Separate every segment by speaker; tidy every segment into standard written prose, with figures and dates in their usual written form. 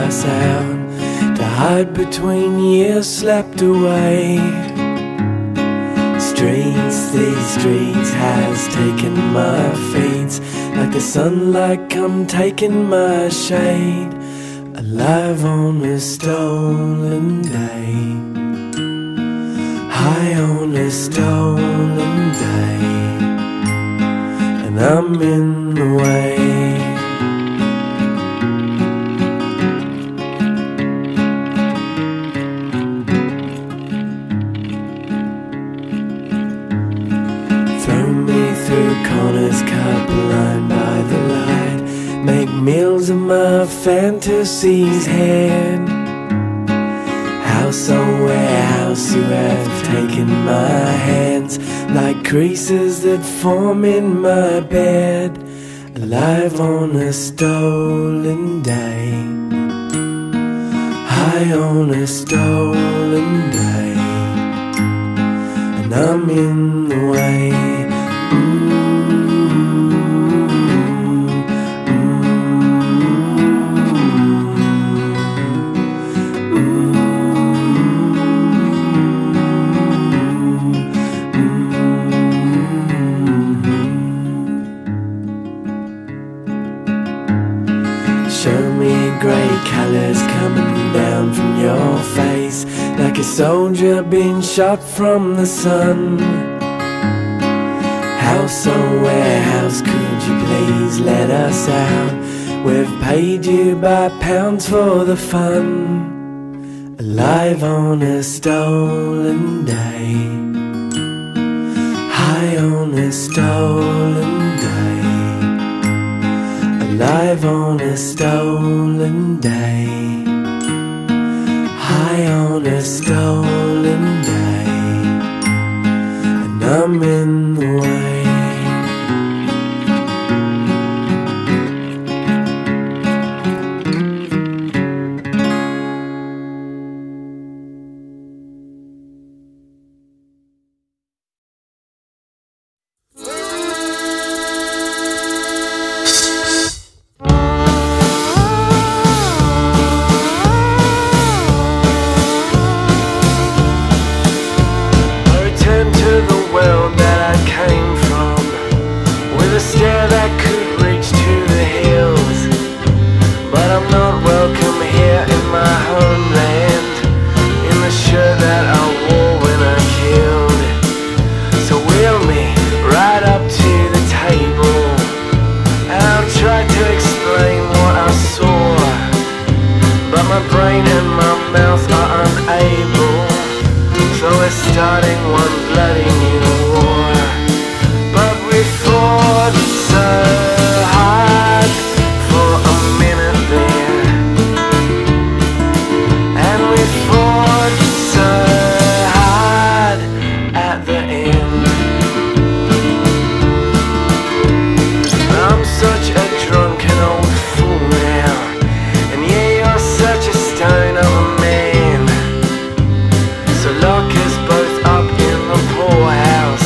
Speaker 1: us out to hide between years slept away. These streets has taken my feet, like the sunlight come taking my shade. Alive on a stolen day, high on a stolen day, and I'm in the way. Throw me through corners cut blind by the light, make meals of my fantasies head. House on warehouse, you have taken my hands like creases that form in my bed. Alive on a stolen day, high on a stolen day, and I'm in the way. Show me grey colours coming down from your face, like a soldier being shot from the sun. House or warehouse, could you please let us out? We've paid you by pounds for the fun. Alive on a stolen day, high on a stolen day, alive on a stolen day, high on a stolen day, and I'm in the way.
Speaker 2: Starting one bloody new war, but we fought so hard for a minute there, and we fought so hard at the end. I'm such a drunken old fool now, and yeah, you're such a stone of a man. So lock us both up in the poorhouse.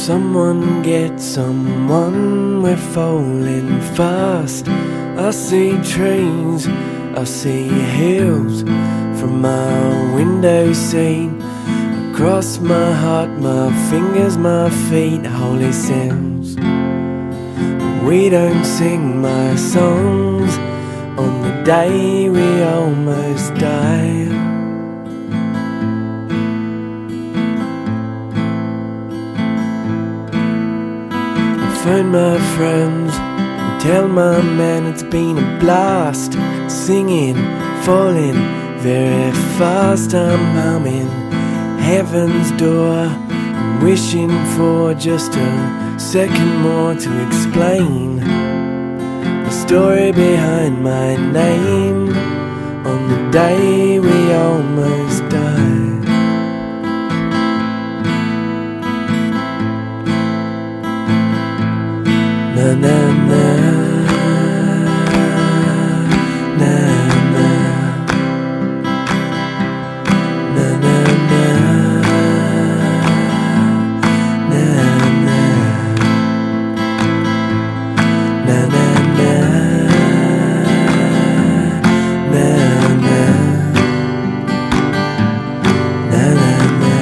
Speaker 1: Someone get someone, we're falling fast. I see trees, I see hills from my window seat. Across my heart, my fingers, my feet, holy sounds. We don't sing my songs on the day we almost die. Phone my friends and tell my man it's been a blast. Singing, falling very fast. I'm humming heaven's door, wishing for just a second more to explain the story behind my name on the day we almost died. Na na na, na na, na na na, na na, na na na, na na, na na.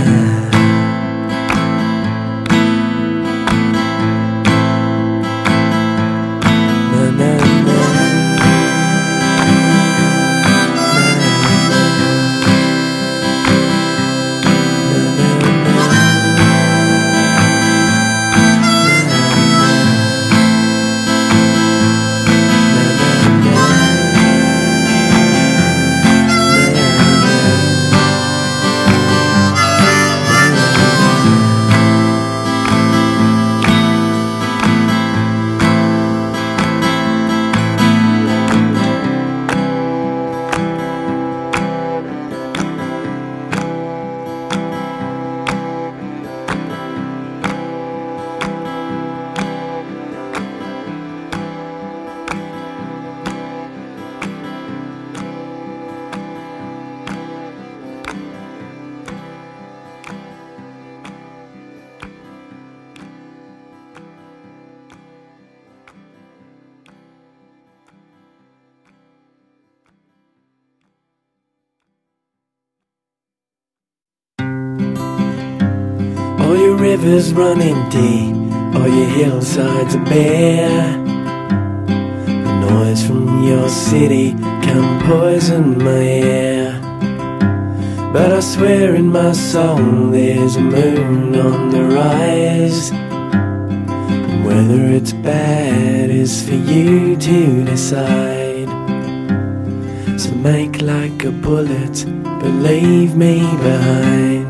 Speaker 1: All your rivers run empty, all your hillsides are bare. The noise from your city can poison my air. But I swear in my soul there's a moon on the rise, and whether it's bad is for you to decide. So make like a bullet, but leave me behind.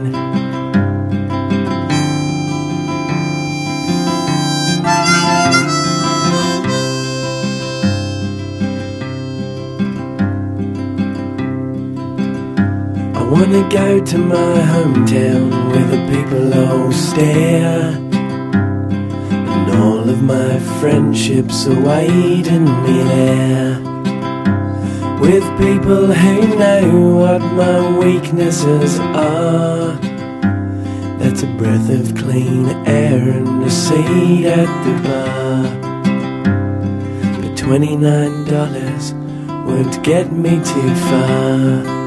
Speaker 1: I wanna go to my hometown where the people all stare, and all of my friendships are waiting me there, with people who know what my weaknesses are. That's a breath of clean air and a seat at the bar. But $29 won't get me too far.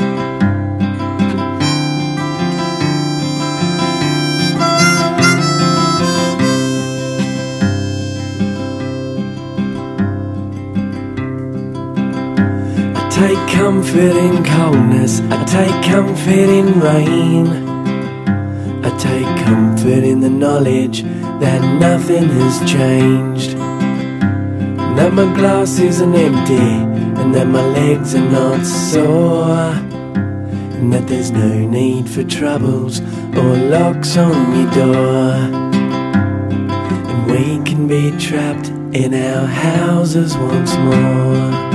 Speaker 1: I take comfort in coldness, I take comfort in rain. I take comfort in the knowledge that nothing has changed, and that my glass isn't empty, and that my legs are not sore, and that there's no need for troubles or locks on your door, and we can be trapped in our houses once more.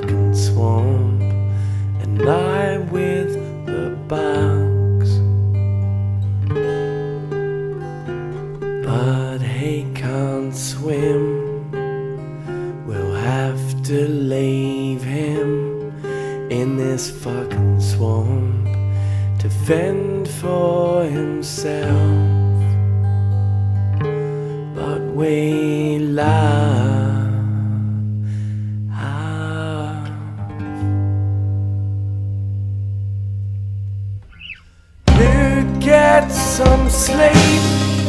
Speaker 1: fucking swamp, and I'm with the bugs. But he can't swim, we'll have to leave him in this fucking swamp to fend for himself. But we love you. Get some sleep,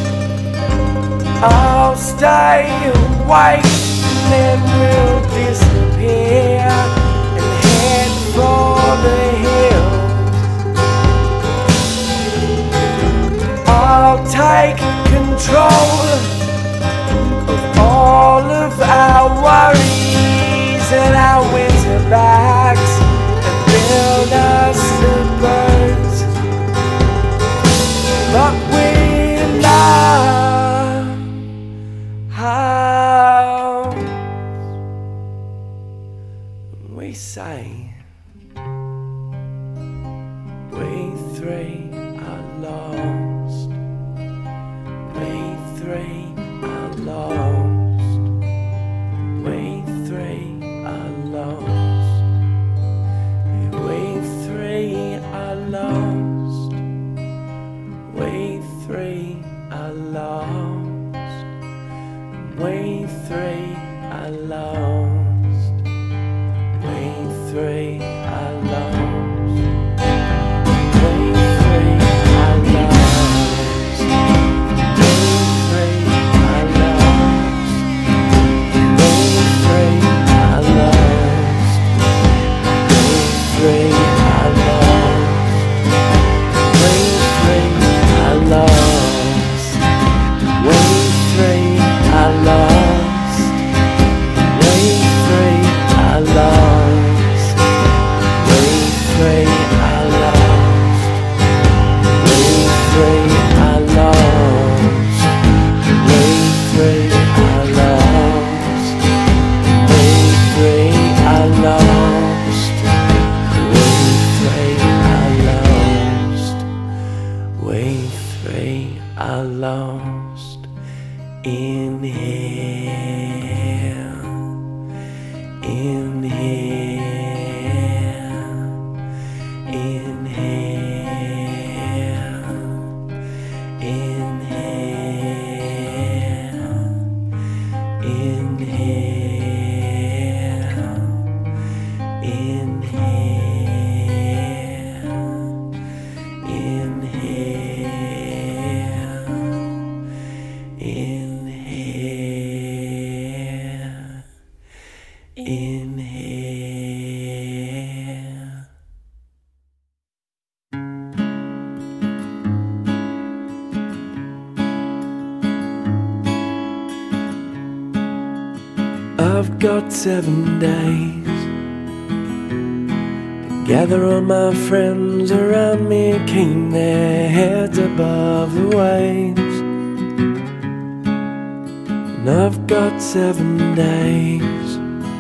Speaker 1: I'll stay awake, and then we'll disappear and head for the hills. I'll take control of all of our worries and our winter bags and build us the birds. But we love how we say we three are lost. We three are lost. We three are lost. We three are lost. We three are lost. We three are lost. We three are lost. We three are lost. We three are lost. We three are lost. We three are lost. We three are lost. We three are lost. We three are lost. We three are lost. We three are lost. We three are lost. We three are lost. We three are lost. We three are lost in here, in here, in here, in here, in here, in here, in here, in here, in here. I've got 7 days to gather all my friends around me, keep their heads above the waves. And I've got 7 days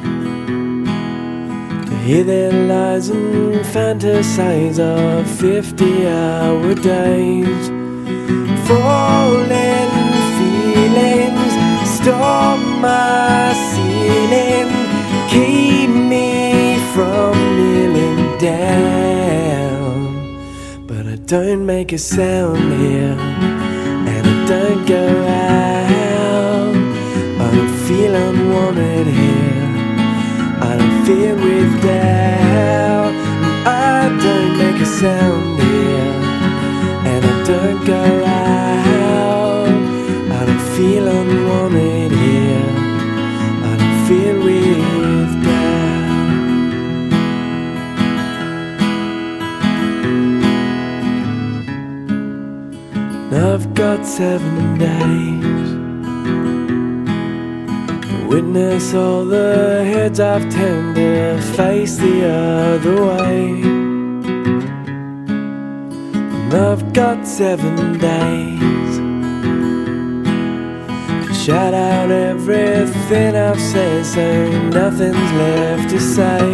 Speaker 1: to hear their lies and fantasize of 50-hour days. Falling feelings storm my ceiling, keep me from kneeling down. But I don't make a sound here, and I don't go out. I don't feel unwanted here, I don't feel with doubt. I don't make a sound here, and I don't go out. I don't feel unwanted here, I don't feel with doubt. I've got 7 days to witness all the heads I've turned to face the other way. And I've got 7 days to Shout out everything I've said, so nothing's left to say.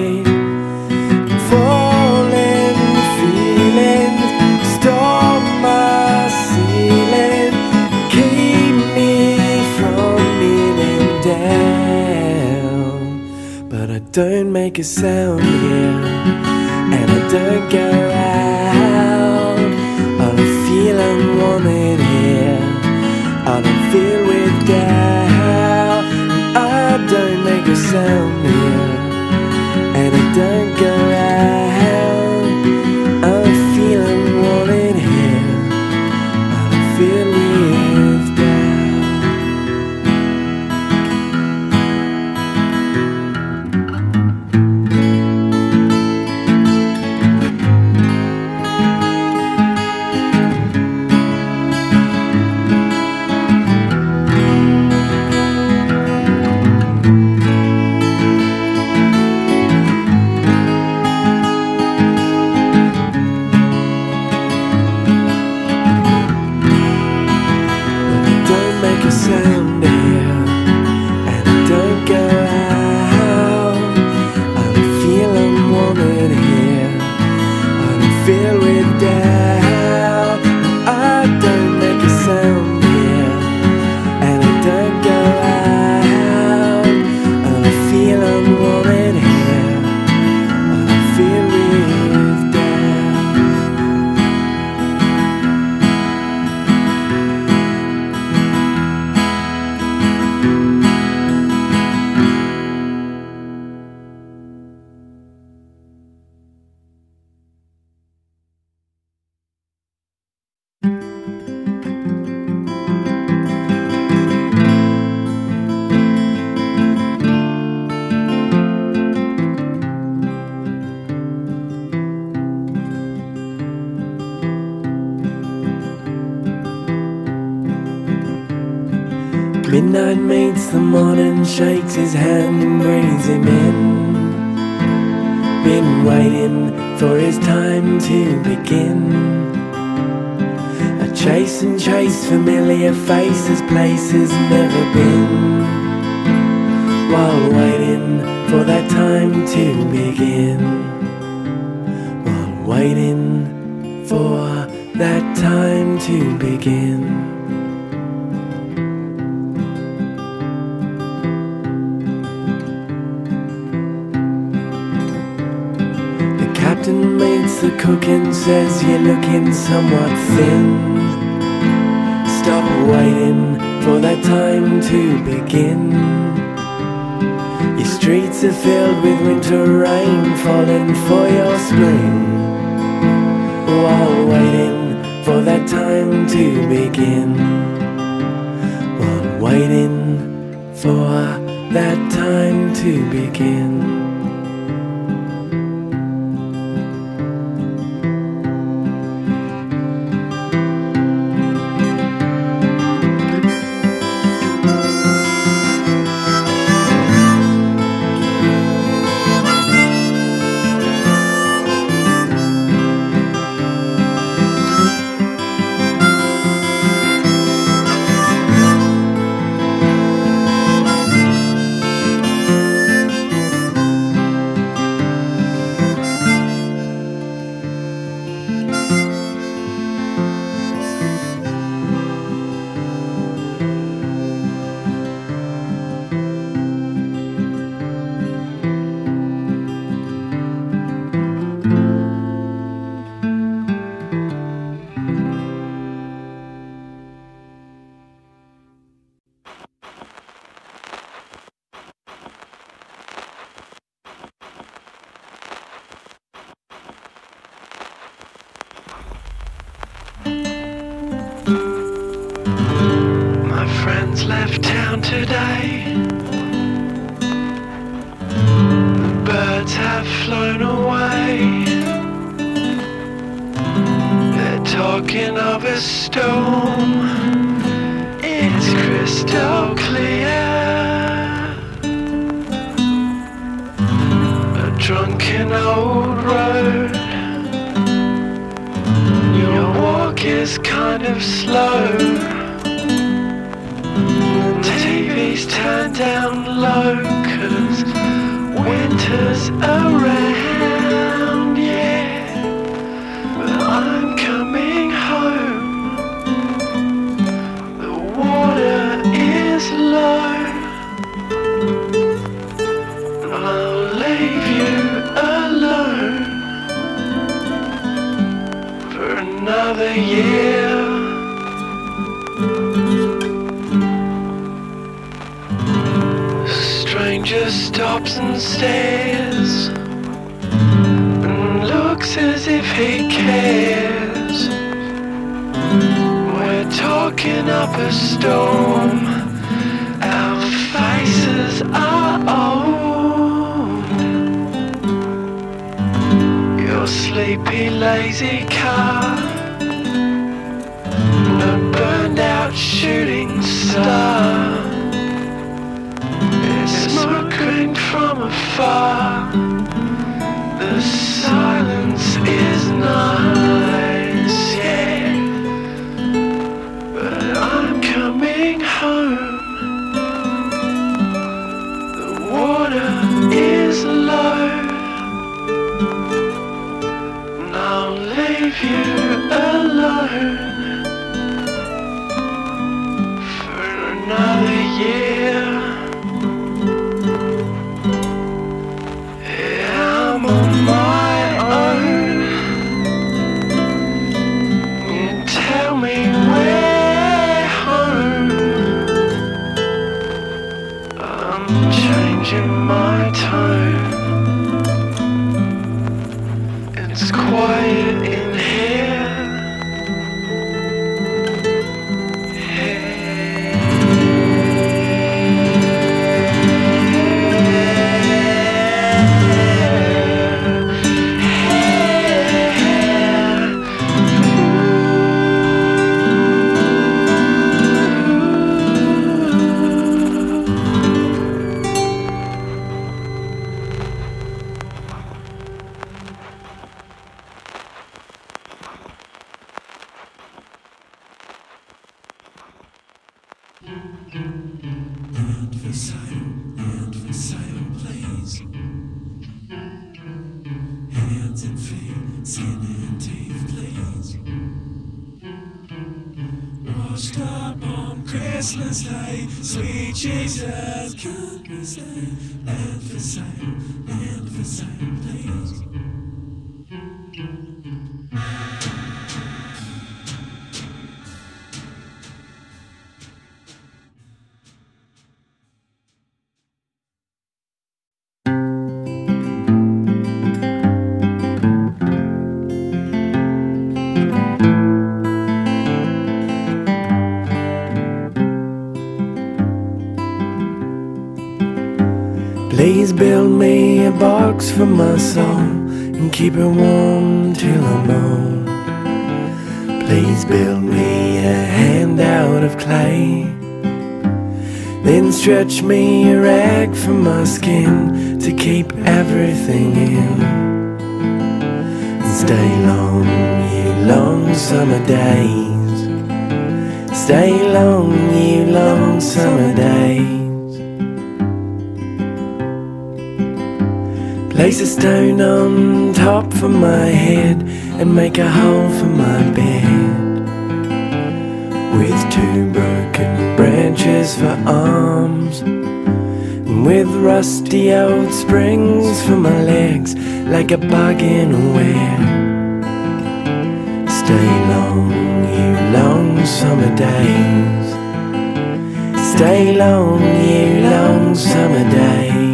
Speaker 1: Falling feelings storm my ceiling, keep me from kneeling down. But I don't make a sound here, and I don't go out. I don't feel unwanted here, I don't feel with doubt. I don't make a sound here, and I don't go out. I don't feel unwanted here, I don't feel with doubt. Sound here, and I don't go out. I don't feel unwanted here, I don't feel with doubt. I don't make a sound here, and I don't go out. I don't feel unwanted here, I don't feel with doubt. Midnight meets the morning, shakes his hand and brings him in. Been waiting for his time to begin. I chase and chase familiar faces, places never been, while waiting for that time to begin. While waiting for that time to begin. Captain meets the cook and says you're looking somewhat thin. Stop waiting for that time to begin. Your streets are filled with winter rain, falling for your spring. While waiting for that time to begin. While waiting for that time to begin. Friends left town today. The birds have flown away. They're talking of a storm. It's crystal clear. A drunken old road. Your walk is kind of slow.
Speaker 2: please turn down low, 'cause winter's around, yeah. But I'm coming home. The water is low. I'll leave you alone for another year. Stranger stops and stares and looks as if he cares. We're talking up a storm. Our faces are old. Your sleepy, lazy car and a burned out shooting star. Smoking from afar. The silence is nice, yeah. But I'm coming home. The water is low. And I'll leave you alone for another year. I'm on my own. You tell me where home. I'm changing my tone. It's quiet in here. And for silent plays. Hands and feet, skin and teeth, please. Washed up on Christmas Day, sweet Jesus, could we stay? And for silent plays. Please build me a box for my soul and keep it warm till I'm old. Please build me a hand out of clay, then stretch me a rag from my skin to keep everything in. And stay long, you long summer days. Stay long, you long summer days. Place a stone on top for my head and make a hole for my bed, with 2 broken branches for arms, and with rusty old springs for my legs, like a bug in a web. Stay long, you long summer days. Stay long, you long summer days.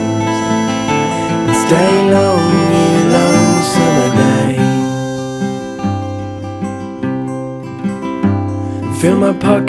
Speaker 2: Stay long, you long summer days.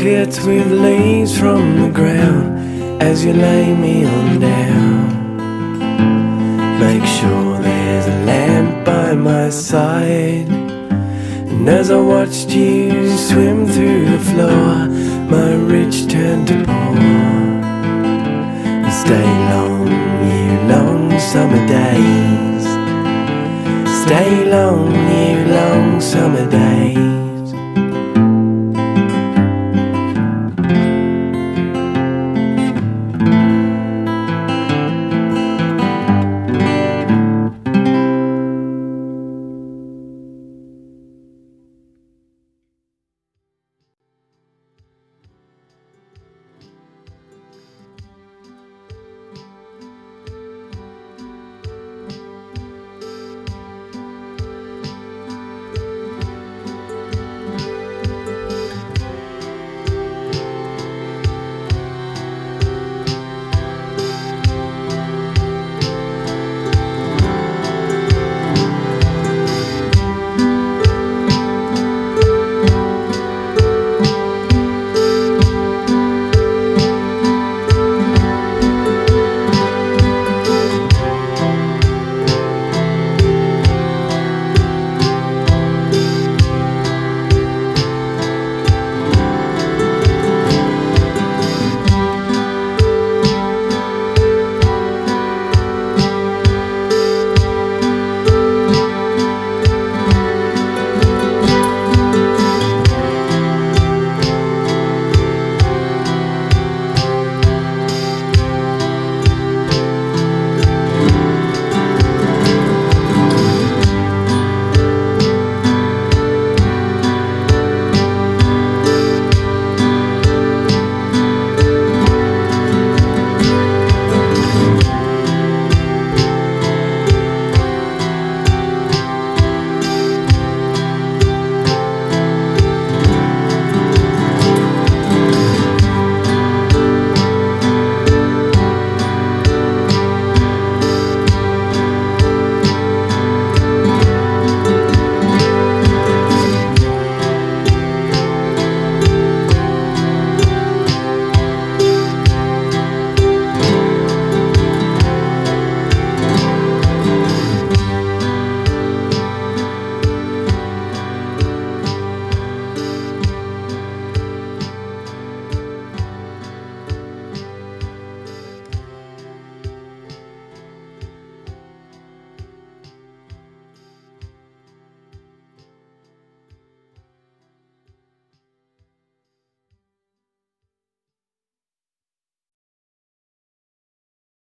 Speaker 1: blankets with leaves from the ground as you lay me on down. Make sure there's a lamp by my side, and as I watched you swim through the floor, my rich turned to poor. And stay long, you long summer days. Stay long, you long summer days.